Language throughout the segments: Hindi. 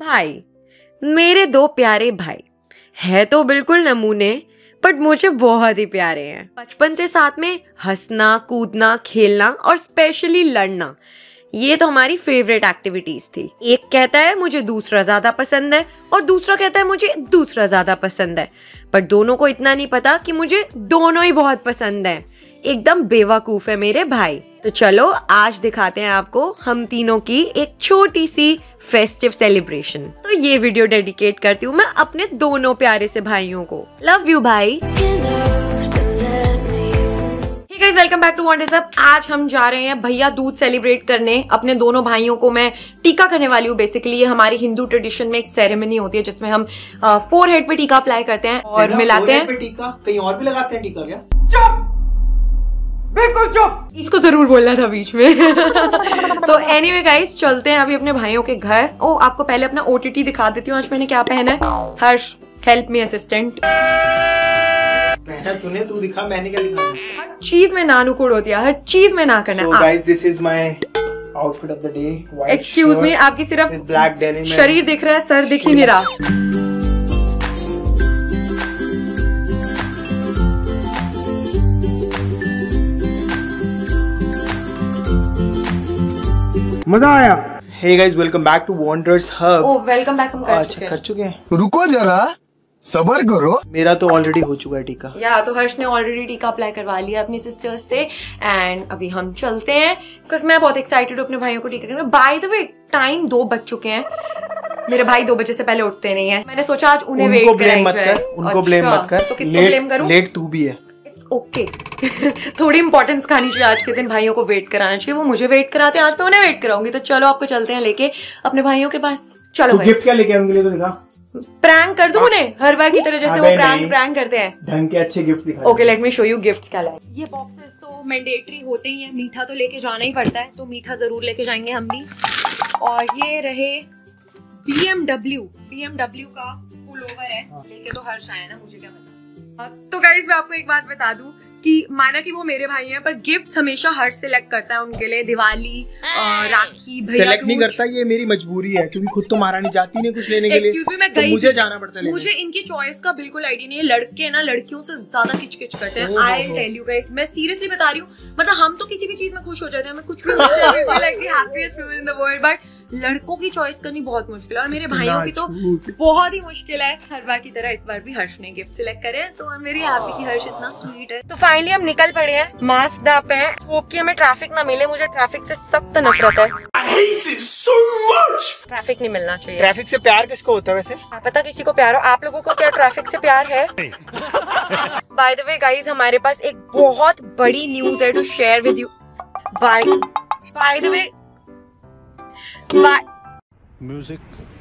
भाई, मेरे दो प्यारे भाई है तो बिल्कुल नमूने, बट मुझे बहुत ही प्यारे हैं। बचपन से साथ में हंसना, कूदना, खेलना और स्पेशली लड़ना, ये तो हमारी फेवरेट एक्टिविटीज थी। एक कहता है मुझे दूसरा ज्यादा पसंद है और दूसरा कहता है मुझे दूसरा ज्यादा पसंद है, पर दोनों को इतना नहीं पता कि मुझे दोनों ही बहुत पसंद है। एकदम बेवकूफ है मेरे भाई। तो चलो आज दिखाते हैं आपको हम तीनों की एक छोटी सी फेस्टिव सेलिब्रेशन। तो ये वीडियो डेडिकेट करती हूँ मैं अपने दोनों प्यारे से भाइयों को। लव यू भाई। Hey guys, welcome back to Wanderers Hub. आज हम जा रहे हैं भैया दूज सेलिब्रेट करने। अपने दोनों भाइयों को मैं टीका करने वाली हूँ। बेसिकली ये हमारी हिंदू ट्रेडिशन में एक सेरेमनी होती है जिसमें हम फोरहेड पे टीका अप्लाई करते हैं और मिलाते हैं। टीका कहीं और भी लगाते हैं टीका क्या? चुप, बिल्कुल चुप, इसको जरूर बोलना था बीच में। तो एनीवे गाइस, चलते हैं अभी अपने भाइयों के घर। ओ, आपको पहले अपना ओटीटी दिखा देती हूँ आज मैंने क्या पहना है। Harsh, help me assistant. पहना तूने, तू दिखा, मैंने क्या दिखा? हर चीज में ना नुकुड़ होती है, हर चीज में ना करना। So guys, this is my outfit of the day. Excuse me, आपकी सिर्फ ब्लैक डेनिम शरीर दिख रहा है, सर दिख ही नहीं रहा। मजा आया। Hey guys, welcome back to Wanderers Hub. Oh, welcome back. हम कर चुके हैं। रुको जरा, सबर करो। मेरा तो ऑलरेडी हो चुका है टीका। या तो हर्ष ने ऑलरेडी टीका अप्लाई करवा लिया अपनी सिस्टर्स से एंड अभी हम चलते हैं बिकॉज मैं बहुत एक्साइटेड हूँ अपने भाइयों को टीका करने। बाय द वे, टाइम 2 बज चुके हैं। मेरे भाई 2 बजे से पहले उठते नहीं है। मैंने सोचा आज उन्हें वेट ब्लेम मत कर, उनको ब्लेम मत कर। तो किसको ब्लेम करूं? लेट तू भी है। It's okay. थोड़ी इंपॉर्टेंस खानी चाहिए आज के दिन, भाइयों को वेट कराना चाहिए। वो मुझे वेट कराते हैं, आज मैं उन्हें वेट कराऊंगी। तो चलो आपको चलते हैं लेके अपने भाइयों के पास। चलो गिफ्ट क्या लेके उनके लिए तो दिखा। प्रैंक कर दूं उन्हें हर बार की तरह जैसे वो प्रैंक करते हैं। ढंग के अच्छे गिफ्ट दिखा। Okay, let me show you gifts क्या लाए। ये बॉक्सेस तो मैंडेटरी होते ही हैं, मीठा तो लेके जाना ही पड़ता है, तो मीठा जरूर लेके जाएंगे हम भी। और ये रहे BMW का पुलोवर है, लेके तो हर्ष आया ना, मुझे क्या पता। तो गाइस, मैं आपको एक बात बता दूं कि माना कि वो मेरे भाई हैं, पर गिफ्ट्स हमेशा हर्ष सिलेक्ट करता है उनके लिए। दिवाली, राखी, भैया सिलेक्ट नहीं करता, ये मेरी मजबूरी है क्योंकि खुद तो महारानी जाती नहीं कुछ लेने के लिए। एक्सक्यूज मी, मैं गई, मुझे जाना पड़ता है। मुझे इनकी चॉइस का बिल्कुल आइडिया नहीं है। लड़के ना लड़कियों से ज्यादा किचकिच करते हैं। आई टेल यू गाइस, मैं सीरियसली बता रही हूँ। मतलब हम तो किसी भी चीज में खुश हो जाते हैं, हमें कुछ भी मिल जाए, we like the happiest woman in the world, but लड़कों की चॉइस करनी बहुत मुश्किल है और मेरे भाइयों की तो बहुत ही मुश्किल है। हर बार की तरह इस बार भी हर्ष ने गिफ्ट सिलेक्ट करे हैं, तो आई एम वेरी हैप्पी कि हर्ष इतना स्वीट है। तो फाइनली हम निकल पड़े हैं, मास्क अप है, होप कि हमें ट्रैफिक ना मिले। मुझे ट्रैफिक से सख्त नफरत है। I hate it so much. Traffic नहीं मिलना चाहिए। ट्रैफिक से प्यार किसको होता है वैसे? पता किसी को प्यार हो? आप लोगों को क्या ट्रैफिक से प्यार है? बाय द वे गाइज, हमारे पास एक बहुत बड़ी न्यूज है to share with you. By the way, music.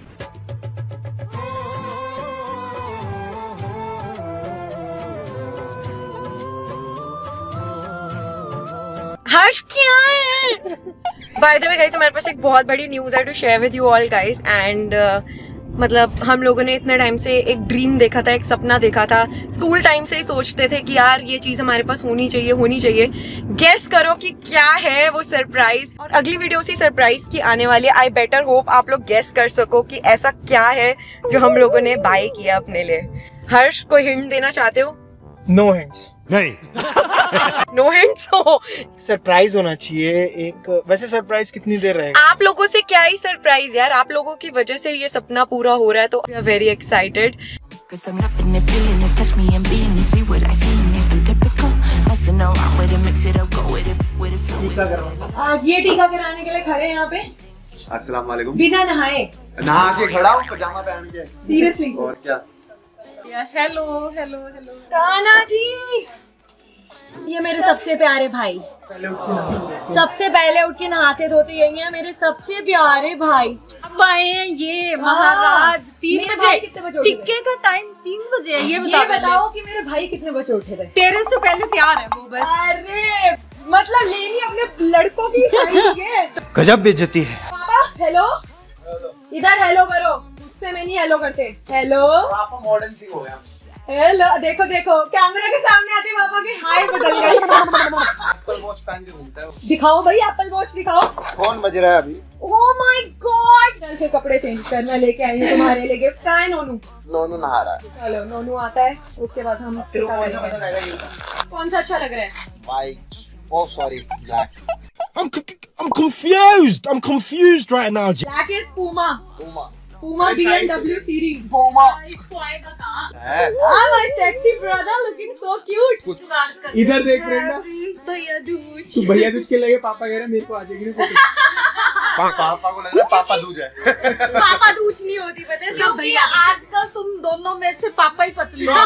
Harsh क्या है? बाय द वे गाइस, हमारे पास एक बहुत बड़ी न्यूज है to share with you all guys. And मतलब हम लोगों ने इतने टाइम से एक ड्रीम देखा था, एक सपना देखा था। स्कूल टाइम से ही सोचते थे कि यार ये चीज हमारे पास होनी चाहिए। गेस करो कि क्या है वो सरप्राइज। और अगली वीडियो से सरप्राइज की आने वाली है। आई बेटर होप आप लोग गेस कर सको कि ऐसा क्या है जो हम लोगों ने बाय किया अपने लिए। हर्ष, कोई हिंट देना चाहते हो? No hints. नहीं। नो हिंट्स हो। सरप्राइज होना चाहिए एक। वैसे सरप्राइज कितनी देर रहेगा? आप लोगों से क्या ही सरप्राइज यार, आप लोगों की वजह से ये सपना पूरा हो रहा है, तो वी आर वेरी एक्साइटेड। आज ये टीका कराने के लिए खड़े हैं यहाँ पे। अस्सलाम वालेकुम। बिना नहाए नहा के खड़ा हूँ, पजामा पहन के। सीरियसली? और क्या? हेलो कान्हा जी, ये मेरे सबसे प्यारे भाई। सबसे पहले उठ के नहाते धोते यही हैं मेरे सबसे प्यारे भाई। अब आए हैं ये महाराज 3 बजे। कितने बजे टिक्के का टाइम 3 बजे है। ये बताओ कि मेरे भाई कितने बजे उठे थे? तेरे से पहले प्यार है वो बस। अरे मतलब लेनी अपने लड़कों की साइड ये। गजब बेइज्जती है। पापा हेलो, इधर हेलो करो। मुझसे मैं नहीं हेलो करते। हेलो। आप मॉडर्न सी हो गया। हेलो, देखो देखो कैमरा के सामने आते पापा की हाइट बदल गई। एप्पल वॉच पहन के घूमता है वो। दिखाओ भाई एप्पल वॉच दिखाओ। फोन बज रहा है अभी। Oh my god. चल फिर कपड़े चेंज कर, मैं लेके आई हूँ तुम्हारे लिए गिफ्ट। कहाँ है नोनू? नोनू नहा रहा है। चलो नोनू आता है उसके बाद हम कौन सा अच्छा लग रहा है? White, oh sorry black. I'm confused. I'm confused right now. Black is Puma. Puma BMW series. Puma इसको आएगा कहाँ? My sexy brother looking so cute. इधर देख प्रेरणा। भैया दूज। तू भैया दूज के लगे पापा कह रहे मेरे को आ जाएगी ना फोटो। पापा को लग रहा है पापा दूज है। पापा दूज नहीं होती पता है सब भैया। आजकल तुम दोनों में से पापा ही पतली हो।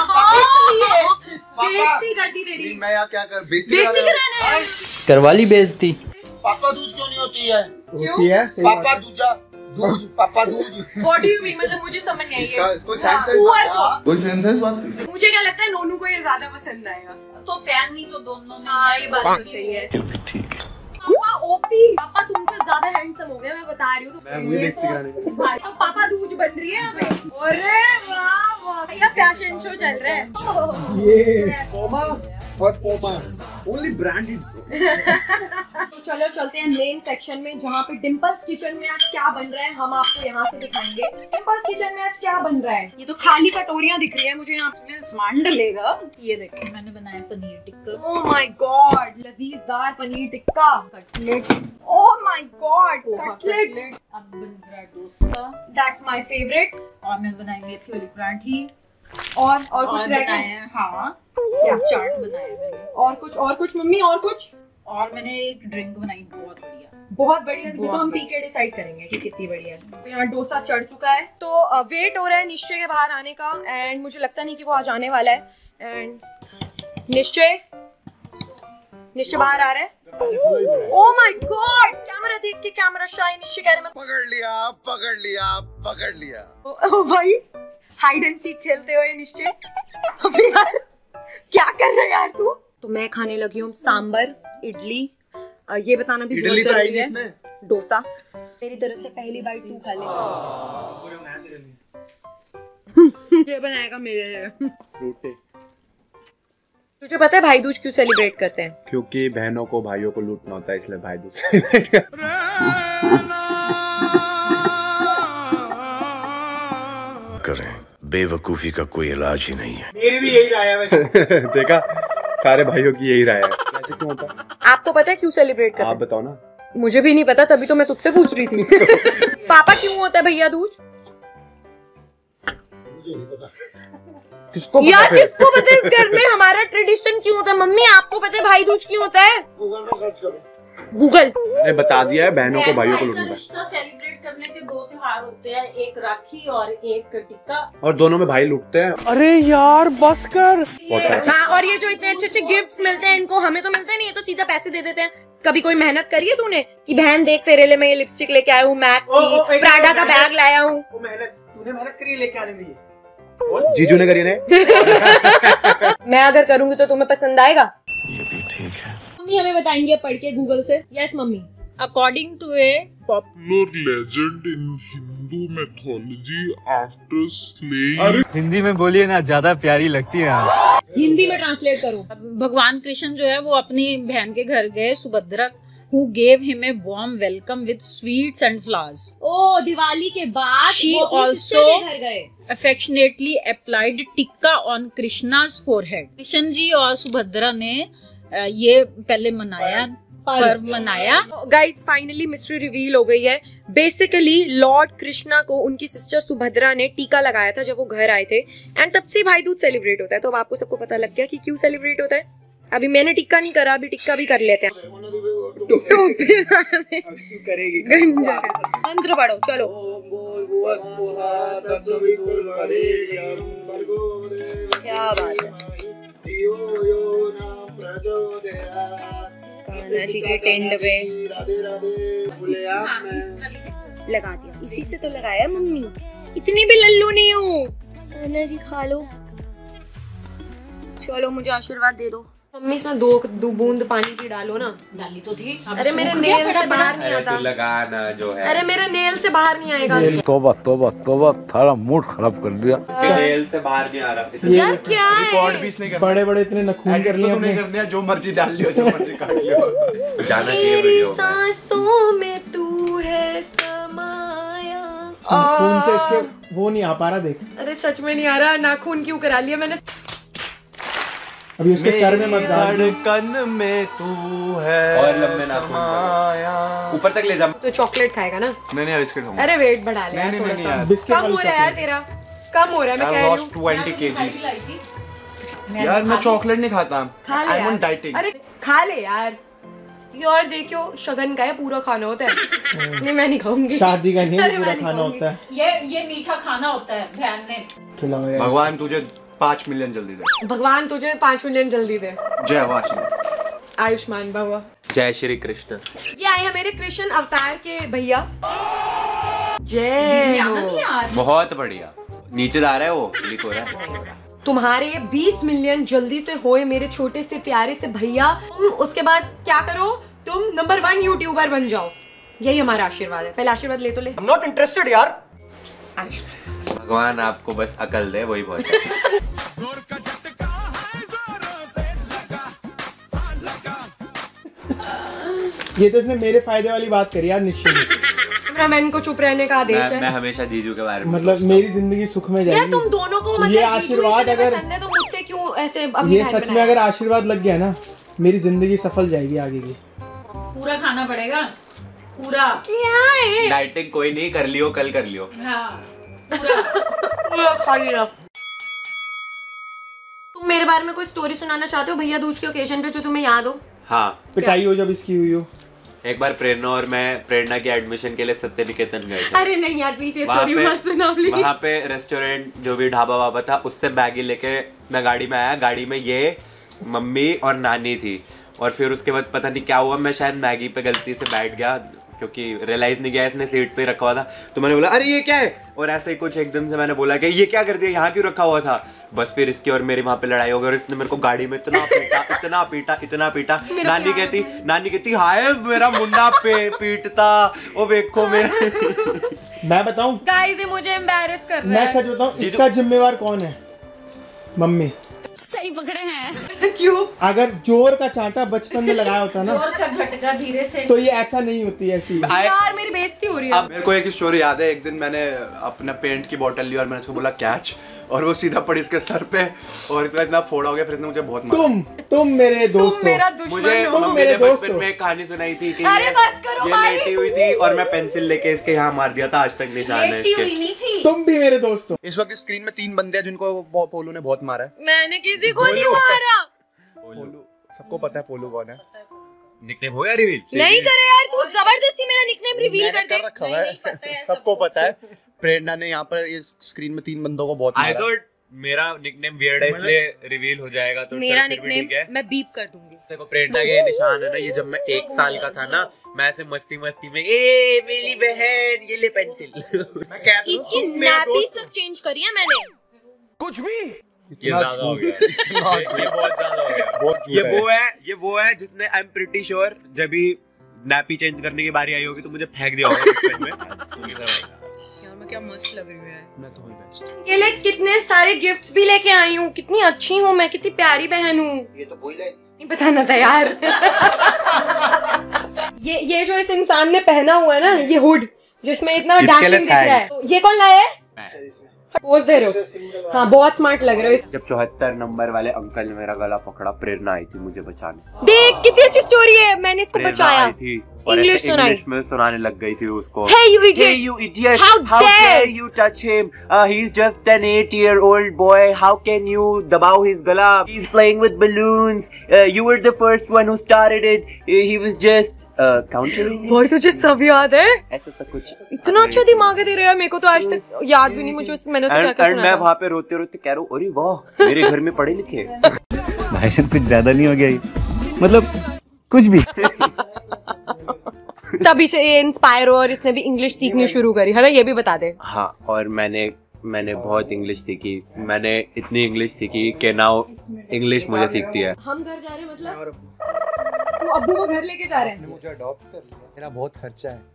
बेइज्जती करती तेरी। मैं यहाँ क्या कर बेइज्जती कराना है। करवा ली बेइज्जती। पापा दूज क्यों नहीं होती है? होती है पापा दूजा दूज पापा Dooj. What do you mean? मतलब मुझे समझ नहीं आई है। कोई सेंस है कोई सेंस है इस बात की? मुझे क्या लगता है नोनू को ये ज्यादा पसंद आएगा। तो पहननी तो दोनों में। हाँ ये बात तो सही है। ठीक है। पापा ओपी, पापा तुमसे ज्यादा हैंडसम हो गया मैं बता रही हूँ। मैं मुझे बेइज्जती कराने का। भाई तो पापा दूज बन रही है अभी। अरे वाह वाह, भैया फैशन शो चल रहा है। ये पोमा और पोमा ओनली ब्रांडेड। तो चलो चलते हैं मेन सेक्शन में जहाँ पे डिम्पल्स किचन में आज क्या बन रहा है हम आपको यहाँ से दिखाएंगे। डिम्पल्स किचन में आज क्या बन रहा है? ये तो खाली कटोरियाँ दिख रही है मुझे यहाँ इसमें सामान डलेगा। ये देखो मैंने बनाया paneer tikka. Oh my god, लजीजदार paneer tikka, cutlet. Oh my god, poha cutlets. Cutlet. अब बन रहा है डोसा। That's my favourite. और मैंने बनाई मेथी वाली पराठी। और कुछ रह गया? है हाँ, क्या? चाट बनाया मैंने। और कुछ मम्मी और कुछ? और मैंने एक ड्रिंक बनाई बहुत बढ़िया। बहुत बढ़िया। ये तो हम पी के डिसाइड करेंगे कि कितनी बढ़िया है। तो यहाँ डोसा चढ़ चुका है तो वेट हो रहा है निश्चय के बाहर आने का एंड मुझे लगता नहीं कि वो आज आने वाला है। एंड निश्चय बाहर आ रहा है। ओह माय गॉड, कैमरा देख के कैमरा शाय। निश्चय कह रहे मैं पकड़ लिया। ओ भाई हाइड एंड सीक खेलते हुए निश्चय। अबे यार क्या कर रहा है यार तू? तो मैं खाने लगी हूँ सांबर, इडली। ये बताना भी बहुत जरूरी है। डोसा मेरी तरफ से पहली बाइट तू खा ले। ये बनाएगा मेरे लिए। फ्रूटे। तुझे पता है भाई दूज क्यों सेलिब्रेट करते हैं? क्योंकि बहनों को भाइयों को लूटना होता है इसलिए भाई दूज सेलिब्रेट करते हैं। करें, बेवकूफी का कोई इलाज ही नहीं है। मेरी भी यही राय है वैसे। देखा, सारे भाइयों की यही राय है। वैसे क्यों होता है? आपको पता है क्यों सेलिब्रेट करते हैं? आप बताओ ना। मुझे भी नहीं पता, तभी तो मैं तुझसे पूछ रही थी। पापा क्यों होता है भैया दूज? किसको यार किसको पता है इस घर में हमारा ट्रेडिशन क्यों होता है? मम्मी आपको पता है भाई दूज क्यों होता है? गूगल मैंने बता दिया है, बहनों को भाइयों को लूटना है। रिश्ता सेलिब्रेट करने के दो त्योहार होते हैं, एक राखी और एक टिक्का। और दोनों में भाई लूटते हैं। अरे यार बस कर। हाँ, और ये जो इतने अच्छे अच्छे गिफ्ट्स मिलते हैं इनको, हमें तो मिलते नहीं है, तो सीधा पैसे दे देते हैं। कभी कोई मेहनत करी है तूने कि बहन देख तेरे लिए मैं ये लिपस्टिक लेके आया हूँ, मैक की, प्राडा का बैग लाया हूँ। तूने मेहनत करी लेके आने में। जीजू ने करी ने। मैं अगर करूंगी तो तुम्हें पसंद आएगा? ये भी ठीक है। मम्मी हमें बताएंगे पढ़ के गूगल से। Yes mummy. According to a popular legend in Hindu mythology after slaying Hindi में बोलिए ना, ज्यादा प्यारी लगती है। हिंदी में ट्रांसलेट करो। भगवान कृष्ण जो है वो अपनी बहन के घर गए Subhadra, who gave him a warm welcome with sweets and flowers. ओ दिवाली के बाद She वो अपनी also sister के घर गए। affectionately applied tikka on Krishna's forehead. Krishna ji और सुभद्रा ने ये पहले मनाया, पर्व मनाया। गाइस फाइनली मिस्ट्री रिवील हो गई है। बेसिकली लॉर्ड कृष्णा को उनकी सिस्टर सुभद्रा ने टीका लगाया था जब वो घर आए थे, एंड तब से भाई दूज सेलिब्रेट होता है। तो अब आपको सबको पता लग गया कि क्यों सेलिब्रेट होता है। अभी मैंने टिक्का नहीं करा, अभी टिक्का भी कर लेते हैं। करेगी। मंत्र पढ़ो चलो। क्या बात है। कान्हा जी के टेंट पे लगा दिया। इसी से तो लगाया मम्मी, इतनी भी लल्लू नहीं हूँ। कान्हा जी खा लो। चलो मुझे आशीर्वाद दे दो। मम्मी इसमें दो बूंद पानी की डालो ना। डाली तो थी। अरे मेरे नेल से बाहर नहीं आता। लगाना जो है। अरे मेरे नेल से बाहर नहीं आएगा। तौबा तौबा तौबा, थारा मूड खराब कर दिया। नेल से बाहर नहीं आ रहा। यार क्या है? रिकॉर्ड भी इसने बड़े बड़े इतने नखून कर लिए हमने करने जो मर्जी डाल लियो, जो मर्जी काट लियो। जाना चाहिए मेरी वीडियो में। सांसों में तू है समाया। खून से इसके वो नहीं आ पा रहा, देख। अरे सच में नहीं आ रहा। नाखून क्यों करा लिया मैंने? अभी उसके सर में मत डाल। धड़कन में तू है और लंबे नाखून ऊपर तक ले जा। तो चॉकलेट खाएगा ना? नहीं बिस्किट खाऊंगा। अरे वेट बढ़ा ले। नहीं यार, बिस्किट कम हो रहा है यार तेरा, कम हो रहा है। मैं कह रही हूँ 20 kgs। यार मैं चॉकलेट नहीं खाता। खा ले आई एम यार। डाइटिंग। अरे खा ले यार। ये और देखियो शगन का है, पूरा खाना होता है। नहीं मैं नहीं खाऊंगी। शादी का नहीं अरे पूरा मैं नहीं खाना खाऊंगी। होता है। ये मीठा खाना होता है बहन ने। खिलाओ यार। भगवान तुझे 5 मिलियन जल्दी दे। भगवान तुझे 5 मिलियन जल्दी दे। जय वाशिंग। आयुष्मान भव। जय श्री कृष्ण। ये आए हैं मेरे कृष्ण अवतार के भैया। जय हो। बहुत बढ़िया। नीचे जा रहा है वो, क्लिक हो रहा है। तुम्हारे 20 मिलियन जल्दी से होए मेरे छोटे से प्यारे से भैया। तुम उसके बाद क्या करो? तुम नंबर 1 यूट्यूबर बन जाओ। यही हमारा आशीर्वाद है। पहले आशीर्वाद ले तो ले। I'm not interested यार। भगवान आपको बस अकल दे, वही बहुत है। ये तो इसने मेरे फायदे वाली बात करी यार निश्चय। कैमरामैन को चुप रहने का आदेश है। मैं हमेशा जीजू के बारे में मतलब मेरी जिंदगी सुख में जाएगी। यार तुम दोनों को मतलब ये आशीर्वाद अगर पसंद है तो मुझसे क्यों ऐसे ये सच में अगर आशीर्वाद लग गया ना, मेरी जिंदगी सफल जाएगी आगे की। पूरा खाना पड़ेगा, पूरा। क्या है? डाइटिंग कोई नहीं, कर लियो, कल कर लियो। हाँ, पूरा। तुम मेरे बारे में कोई स्टोरी सुनाना चाहते हो भैया दूज के ओकेजन पे जो तुम्हें याद हो? हाँ, पिटाई हो जब इसकी हुई हो। एक बार प्रेरणा और मैं प्रेरणा के एडमिशन के लिए सत्य निकेतन गए थे। अरे नहीं यार प्लीज ये स्टोरी मत सुनाओ प्लीज। वहाँ पे रेस्टोरेंट जो भी ढाबा वाबा था, उससे मैगी लेके मैं गाड़ी में आया। गाड़ी में ये मम्मी और नानी थी। और फिर उसके बाद पता नहीं क्या हुआ, मैं शायद मैगी पे गलती से बैठ गया क्योंकि रियलाइज नहीं किया इसने सीट पे रखा हुआ था। तो मैंने बोला अरे ये क्या है, और ऐसे ही कुछ एकदम से मैंने बोला कि ये क्या कर दिया, यहाँ क्यों रखा हुआ था। बस फिर इसकी और मेरी वहाँ पे लड़ाई हो गई और इसने मेरे को गाड़ी में इतना पीटा। नानी कहती हाय मेरा मुंडा पीटता। ओ देखो मेरा। मैं बताऊं गाइस, ये मुझे एम्बैरेस कर रहा है। मैं सच बताऊं, इसका जिम्मेवार कौन है? मम्मी। सही पकड़े हैं। क्यों? अगर जोर का चांटा बचपन में लगाया होता ना, जोर का झटका धीरे से, तो ये ऐसा नहीं होती ऐसी। यार मेरी बेइज्जती हो रही है। अब मेरे को एक स्टोरी याद है। एक दिन मैंने अपना पेंट की बोतल ली और मैंने उसको बोला कैच, और वो सीधा पड़ी इसके सर पे और इतना फोड़ा हो गया। फिर इसने मुझे बहुत मारा। तुम मेरे दोस्त हो। मेरा दुश्मन हो। तुम मेरे दोस्त बचपन हो। में एक कहानी सुनाई थी कि अरे बस करो ये भाई। लेटी हुई थी और मैं पेंसिल लेके इसके यहाँ मार दिया था। आज तक निशान है लेटी इसके। हुई नहीं थी। तुम भी मेरे दोस्त हो। इस वक्त स्क्रीन में 3 बंदे हैं जिनको पोलू ने बहुत मारा है। मैंने किसी को नहीं मारा। पोलू सबको पता है पोलू कौन है। निकनेम हो या रिवील? नहीं करे यार, तू जबरदस्ती मेरा निकनेम रिवील कर दे। रखा हुआ है, सबको पता है। प्रेरणा ने यहाँ पर इस स्क्रीन में 3 बंदों को बहुत आई मारा। थॉट मेरा निकनेम वियर्ड है इसलिए रिवील हो जाएगा। तो मेरा फिर भी निकनेम ठीक है। मैं बीप कर दूंगी। देखो प्रेरणा के निशान है ना, ये जब मैं 1 साल का था ना, मैं ऐसे मस्ती में ए मेरी बहन ये ले पेंसिल। मैं कहता हूं, इसकी तुम मेरे नैपीज दोस्त तक चेंज करी है मैंने। कुछ भी ये ज्यादा हो गया। ये बहुत ज्यादा हो गया। बहुत ये वो है जिसने आई एम प्रीटी श्योर जब भी नैपी चेंज करने की बारी आई होगी तो मुझे फेंक दिया होगा बचपन में। यार मैं क्या मस्त लग रही हूँ यार। मैं तो हूं बेस्ट। के लिए कितने सारे गिफ्ट्स भी लेके आई हूँ। कितनी अच्छी हूँ मैं, कितनी प्यारी बहन हूँ। ये तो बोल रहा है। नहीं बताना था यार। ये जो इस इंसान ने पहना हुआ है ना, ये हुड जिसमें इतना डैशिंग दिख रहा है, ये कौन लाया है? पोज दे रहे हो? हाँ बहुत स्मार्ट लग रहे हो। जब 74 नंबर वाले अंकल ने मेरा गला पकड़ा, प्रेरणा आई थी मुझे बचाने। देख कितनी अच्छी स्टोरी है, मैंने इसको बचाया। आई थी और इंग्लिश सुनाई। इंग्लिश में सुनाने लग गई थी उसको। Hey you idiot! Hey you idiot! How dare you touch him? He's just an 8-year-old boy. How can you dabao his gala? He's playing with balloons. You were the first one who started it. He was just countering it. और तुझे सब याद है? ऐसा सब कुछ। इतना अच्छा दिमाग है तेरा यार, मेरे को तो आज तक याद भी नहीं मुझे मैंने उससे क्या मैं वहाँ पे रोते रोते कह रहा हूँ अरे वाह मेरे घर में पढ़े लिखे। भाई साहब कुछ ज्यादा नहीं हो गया ये? मतलब कुछ भी। तभी से ये इंस्पायर हो और इसने भी इंग्लिश सीखनी शुरू करी है ना, ये भी बता दे। हाँ, और मैंने मैंने बहुत इंग्लिश सीखी, मैंने इतनी इंग्लिश सीखी कि नाउ इंग्लिश मुझे सीखती है। हम घर जा रहे हैं मतलब तू अब्बू को घर लेके जा रहे हैं? मुझे अडॉप्ट कर लिया, मेरा बहुत खर्चा है।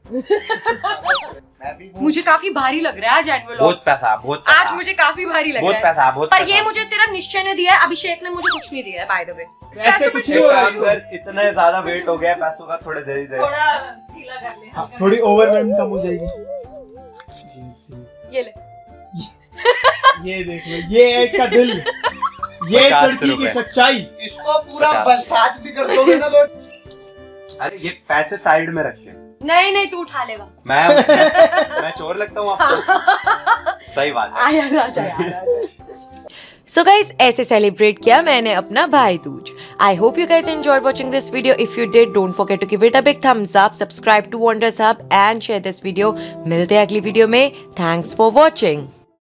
मुझे काफी भारी लग रहा है आज एनुअल। बहुत पैसा, बहुत पैसा। आज मुझे काफी भारी लग बहुत रहा है। पैसा, बहुत पर पैसा। ये मुझे सिर्फ निश्चय ने दिया है, अभिषेक ने मुझे कुछ नहीं दिया है बाय द वे। ऐसे कुछ नहीं हो रहा है। इतने ज्यादा वेट हो गया पैसों का, थोड़े देरी दे। थोड़ा ढीला कर ले। हाँ, थोड़ी ओवरवेल्म कम हो जाएगी। ये ले। ये देख लो, ये है इसका दिल, ये इस लड़की की सच्चाई। इसको पूरा बरसात भी कर दोगे ना तो। अरे ये पैसे साइड में रखे। नहीं नहीं, तू उठा लेगा। मैं चोर लगता हूँ आपको? सही बात है। आया राजा यार। सो गाइज ऐसे सेलिब्रेट किया मैंने अपना Bhai Dooj. I hope you guys enjoyed watching this video. If you did, don't forget to give it a big thumbs up, subscribe to Wanderers Hub and share this video. मिलते हैं अगली वीडियो में। Thanks for watching.